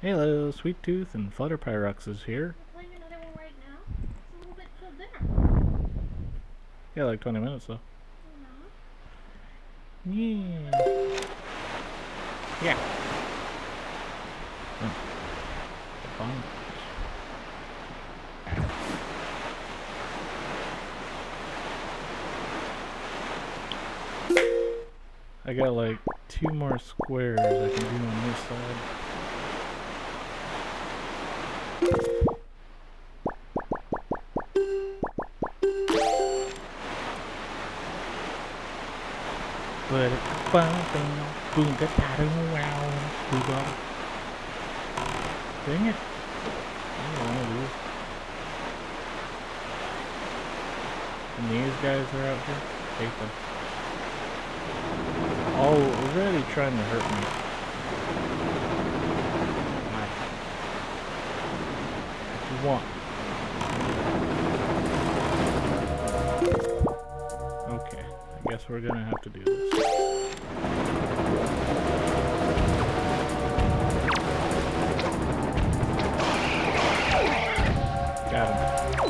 Hello, Sweet Tooth and Flutterpyrox is here. We're playing another one right now. It's a little bit till dinner. Yeah, like 20 minutes though. No. Yeah. Yeah. Oh. Fun. I got like 2 more squares I can do on this side. But boom, dang it. I don't want to do. And these guys are out here. Hate them. Already trying to hurt me. What you want? Okay, I guess we're gonna have to do this. Got him.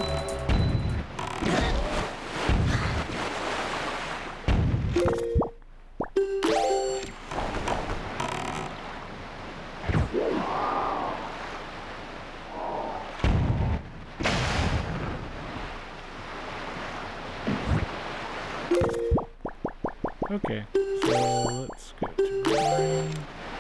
Okay, so let's go to mine.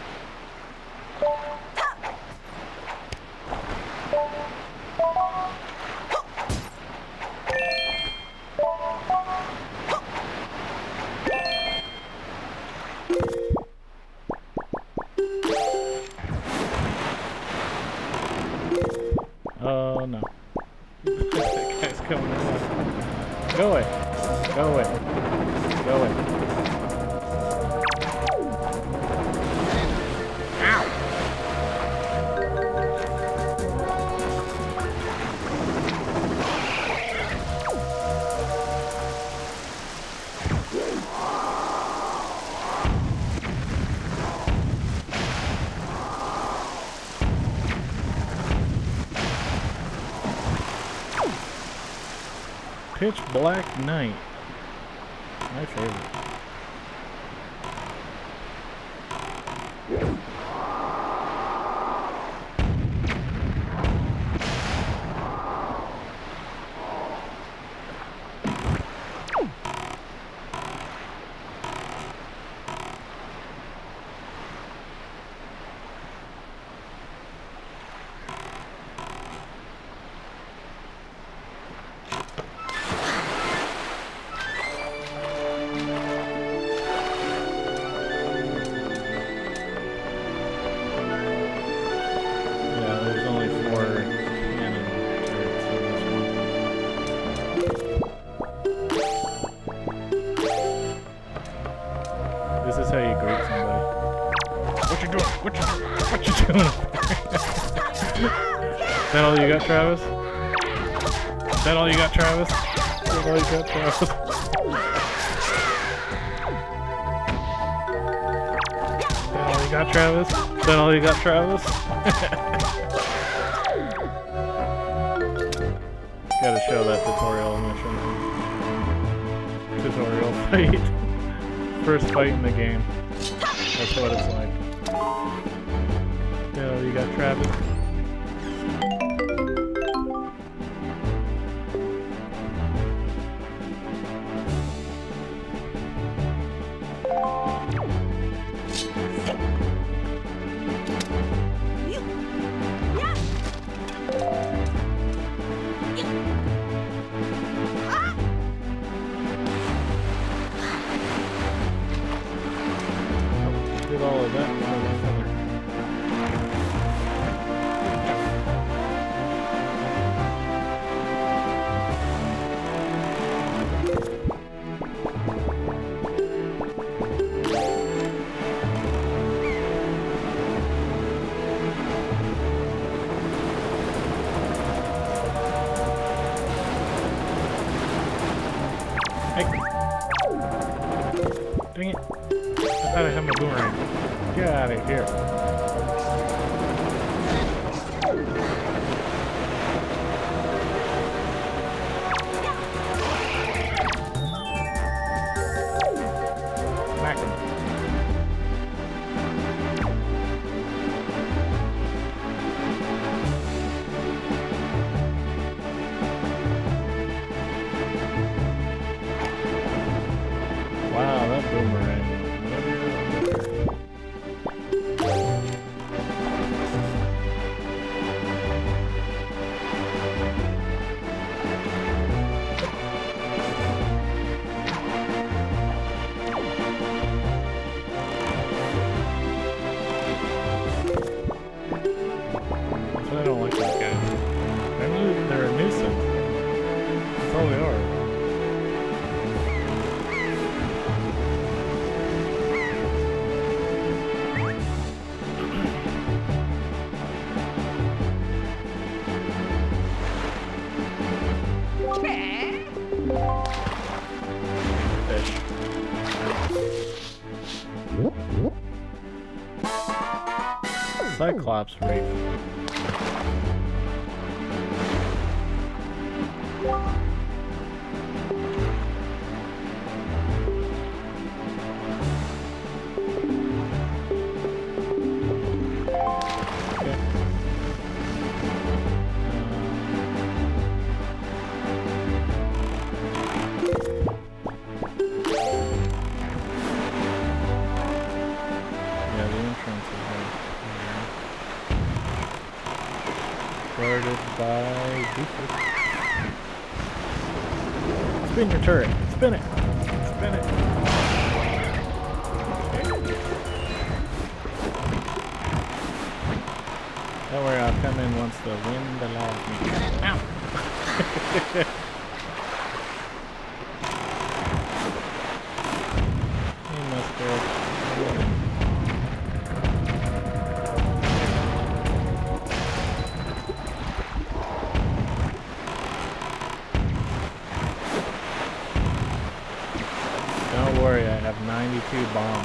Oh no. That guy's coming around. Go away. Go away. Go away. Pitch Black Knight. My favorite. This is how you greet somebody. What you doing? What you doing? What you doing? Is that all you got, Travis? Is that all you got, Travis? Is that all you got, Travis? Is that all you got, Travis? Is that all you got, Travis? Gotta show that tutorial mission. Tutorial fight. First fight in the game. That's what it's like. Yo, you got Travis? Did all of that with a feather. Hey! Dang it! I thought I had my boomerang. Get out of here. Cyclops Reef. Guarded by Buford. Spin your turret. Spin it. Spin it. Don't worry, I'll come in once the wind allows me. Ow! He must go. Don't worry, I have 92 bombs.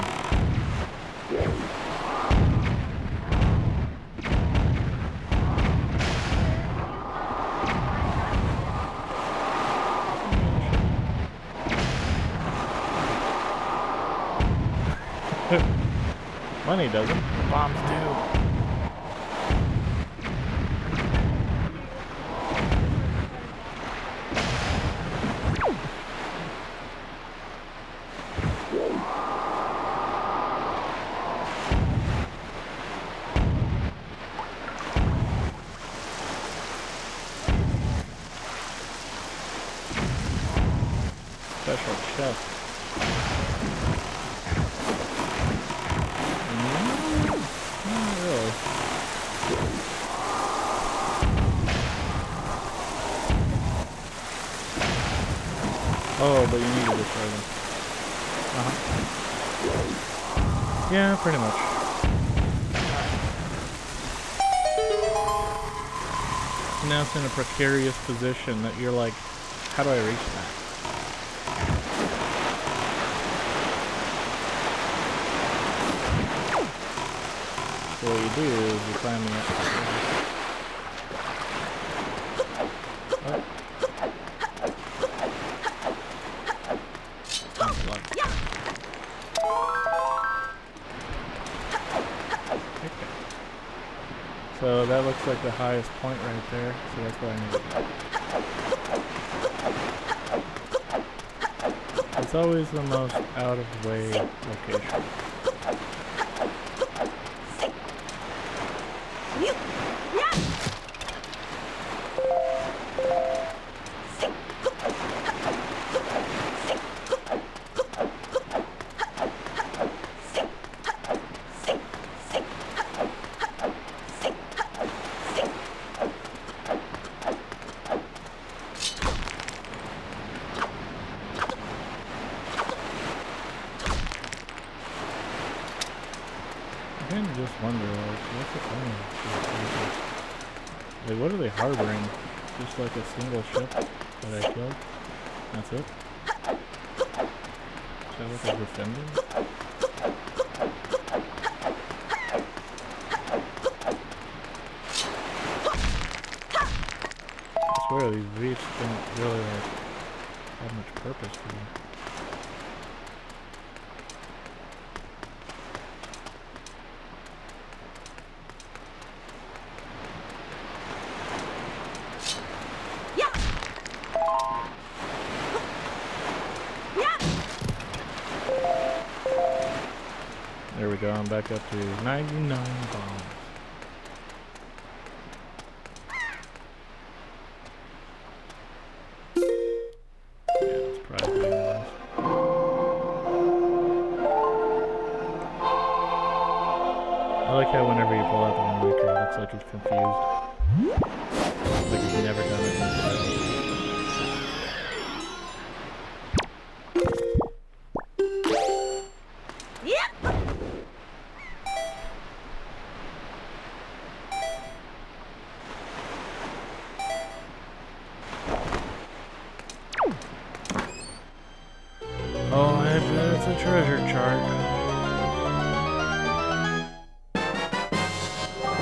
Money doesn't. Bombs do. Special chest. Not really. Oh, but you need to destroy them. Yeah, pretty much. Now it's in a precarious position that you're like, how do I reach that? So what you do is you climb the up. So that looks like the highest point right there, so that's what I need to do. It's always the most out of the way location. I kind of just wonder, like, what's the point? Like, what are they harboring? Just like a single ship that I killed? That's it? Is that what they're defending? I swear, these reefs don't really, like, have much purpose for them. There we go, I'm back up to 99 bombs. Yeah, it's probably nice. I like how whenever you pull out the moniker, it looks like he's confused. Like he's never done it in his life. Oh, I bet it's a treasure chart.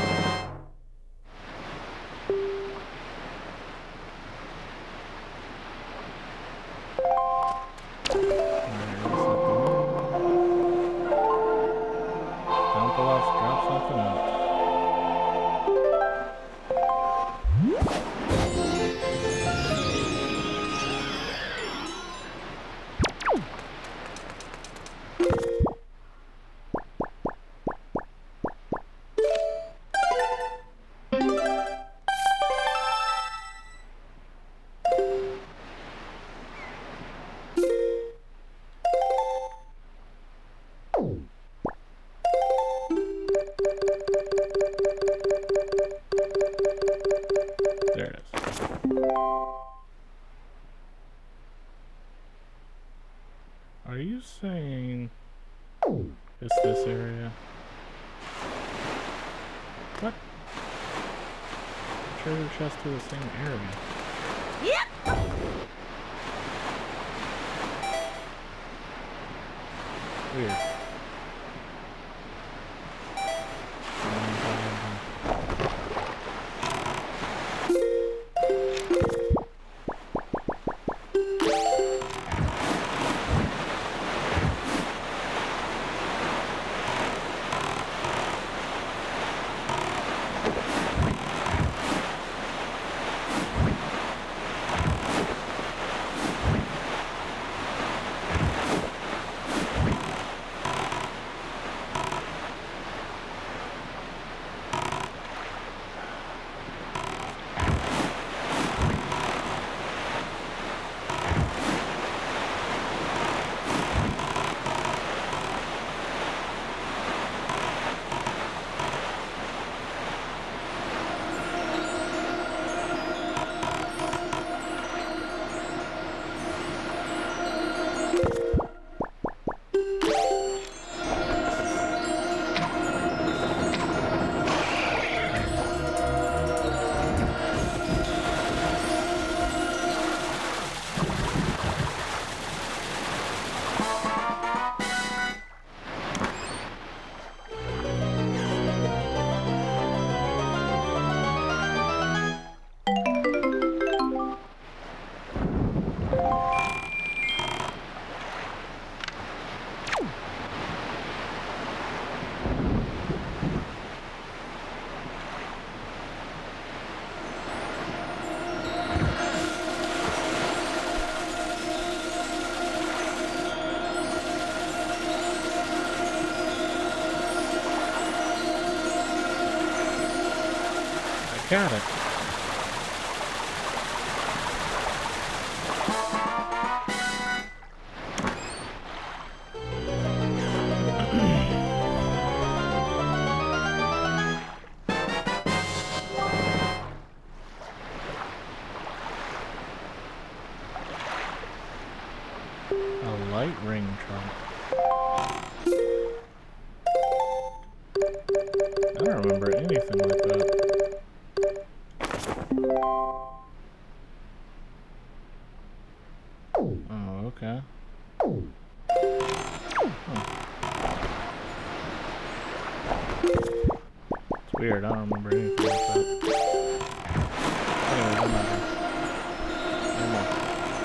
this area. What? Treasure chest to the same area. Yep. Weird. Got it. A light ring trunk. I don't remember anything like that. Oh, okay. Huh. It's weird, I don't remember anything like that. Anyway, I'm not here. No more.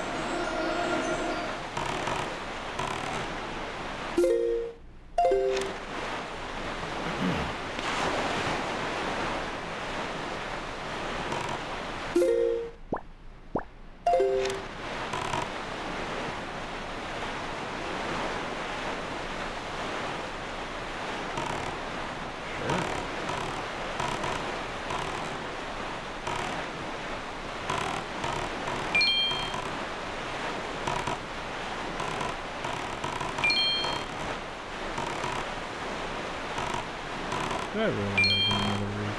That really is another reef.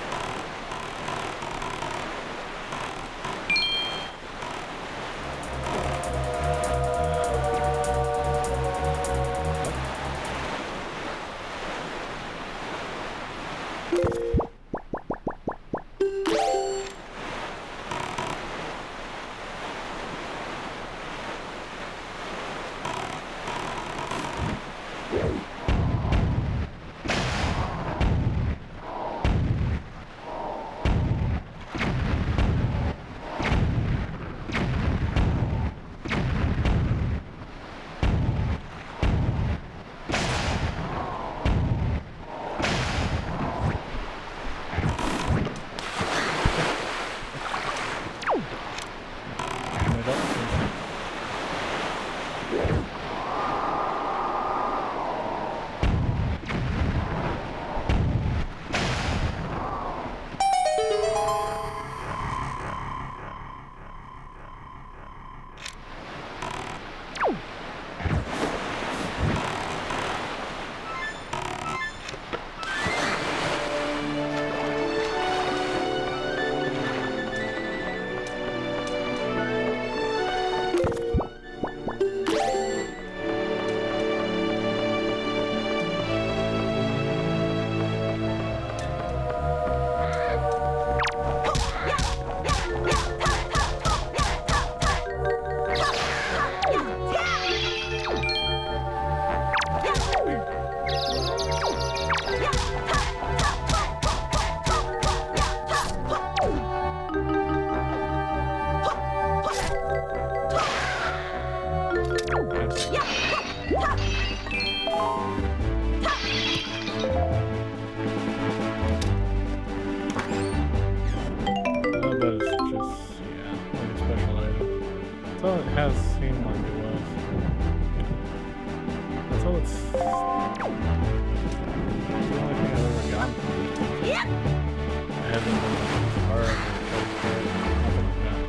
hasn't been hard or nothing like that.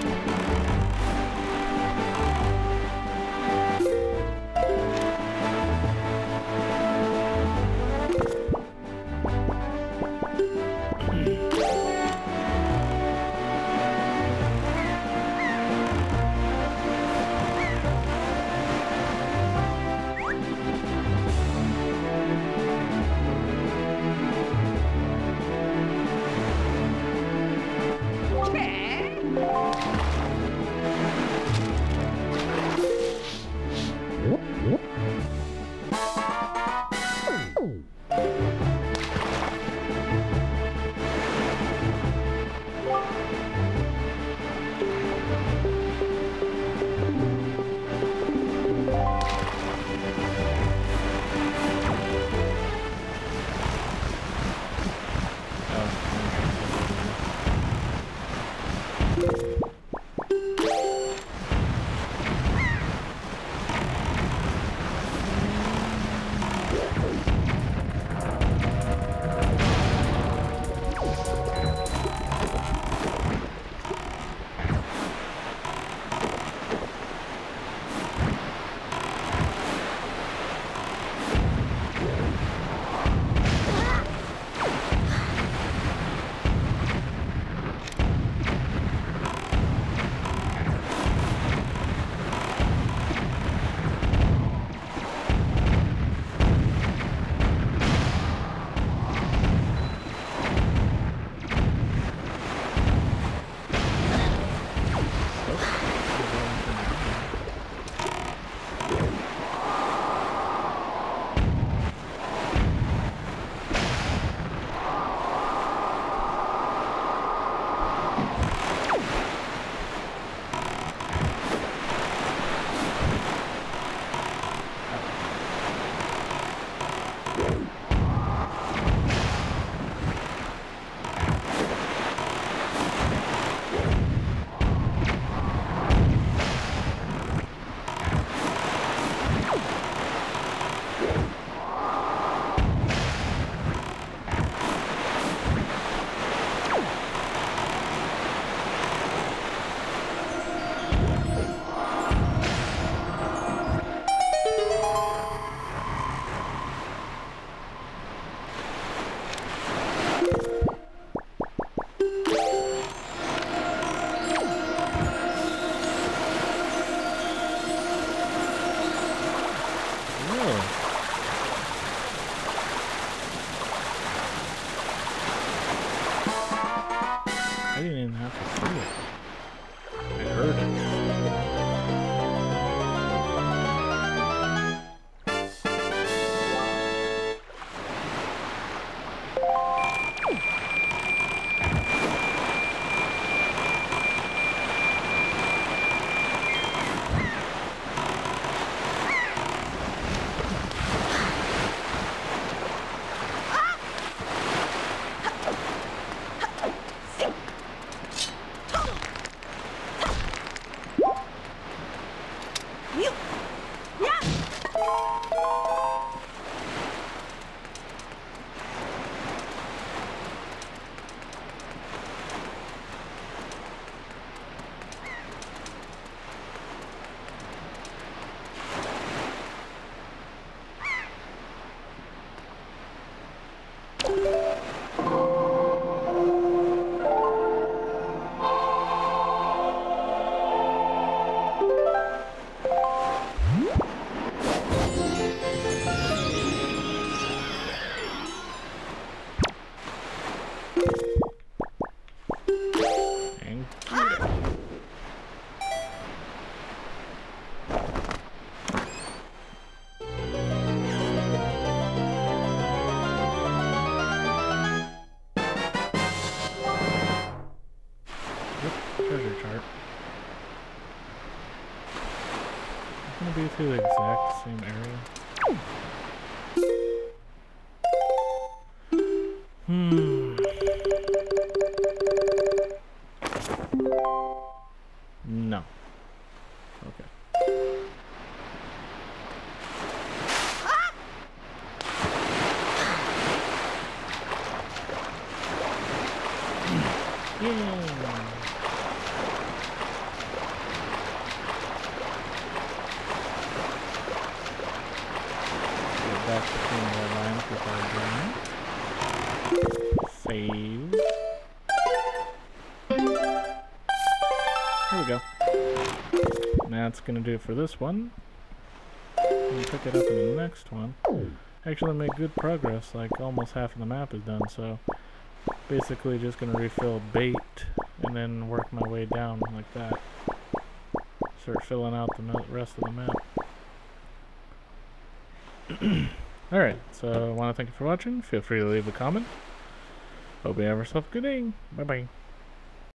I didn't even have to see it. I heard it. Treasure chart. It's gonna be through the exact same area. No. Okay. Yeah. Get back between the lines before doing. Save. Here we go. Now it's gonna do it for this one. And pick it up in the next one. Actually made good progress, like almost half of the map is done, so basically just gonna refill bait and then work my way down like that. Start filling out the rest of the map. Alright, so I want to thank you for watching. Feel free to leave a comment. Hope you have yourself a good day. Bye bye.